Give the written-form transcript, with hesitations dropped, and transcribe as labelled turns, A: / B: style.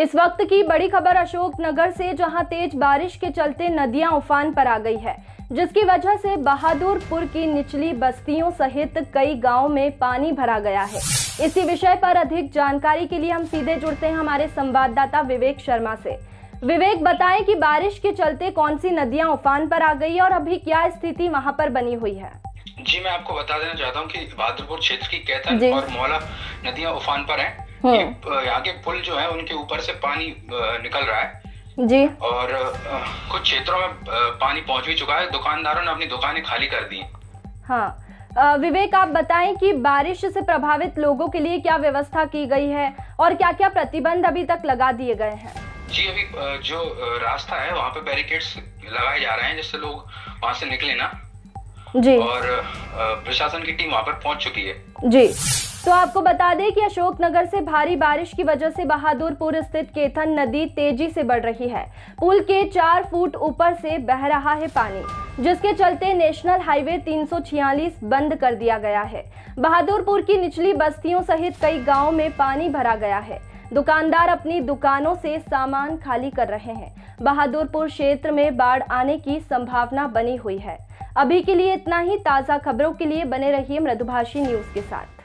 A: इस वक्त की बड़ी खबर अशोकनगर से, जहां तेज बारिश के चलते नदियां उफान पर आ गई है, जिसकी वजह से बहादुरपुर की निचली बस्तियों सहित कई गांवों में पानी भरा गया है। इसी विषय पर अधिक जानकारी के लिए हम सीधे जुड़ते हैं हमारे संवाददाता विवेक शर्मा से। विवेक, बताएं कि बारिश के चलते कौन सी नदियां उफान पर आ गई है और अभी क्या स्थिति वहां पर बनी हुई है?
B: जी, मैं आपको बता देना चाहता हूँ कि बहादुरपुर क्षेत्र की कैथन और मौला नदियां उफान पर हैं। यहाँ के पुल जो है उनके ऊपर से पानी निकल रहा है
A: जी,
B: और कुछ क्षेत्रों में पानी पहुंच भी चुका है। दुकानदारों ने अपनी दुकानें खाली कर दी।
A: हाँ, विवेक, आप बताएं कि बारिश से प्रभावित लोगों के लिए क्या व्यवस्था की गई है और क्या क्या प्रतिबंध अभी तक लगा दिए गए हैं?
B: जी, अभी जो रास्ता है वहाँ पे बैरिकेड्स लगाए जा रहे हैं जिससे लोग वहाँ से निकले ना।
A: जी,
B: और प्रशासन की टीम वहाँ पर पहुँच चुकी है।
A: जी, तो आपको बता दें कि अशोकनगर से भारी बारिश की वजह से बहादुरपुर स्थित केथन नदी तेजी से बढ़ रही है। पुल के 4 फुट ऊपर से बह रहा है पानी, जिसके चलते नेशनल हाईवे 346 बंद कर दिया गया है। बहादुरपुर की निचली बस्तियों सहित कई गांवों में पानी भरा गया है। दुकानदार अपनी दुकानों से सामान खाली कर रहे हैं। बहादुरपुर क्षेत्र में बाढ़ आने की संभावना बनी हुई है। अभी के लिए इतना ही। ताज़ा खबरों के लिए बने रहिए मृदुभाषी न्यूज के साथ।